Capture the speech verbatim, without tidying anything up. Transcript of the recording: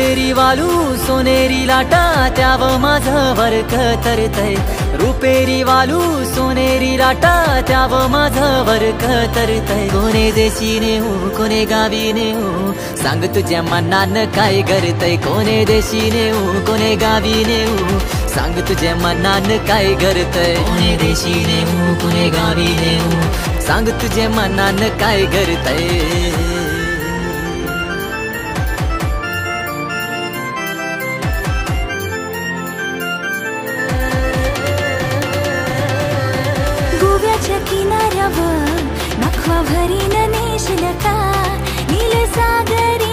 रुपेरी वालू सोनेरी लाटा त्याव माझं वरक तरतय। रुपेरी वालू सोनेरी लाटा त्याव माझं वरक तरतय। कोणे देशी नेऊ कोणे गावी नेऊ सांग तुझ्या मनान काय करतय। कोणे देशी नेऊ कोणे गावी नेऊ सांग तुझ्या मनान काय करतय। कोणे देशी नेऊ कोणे गावी नेऊ सांग तुझ्या मनान काय करतय। गोव्याच्या किनाऱ्यावर नखवा भरीन नेशील का नील सागरी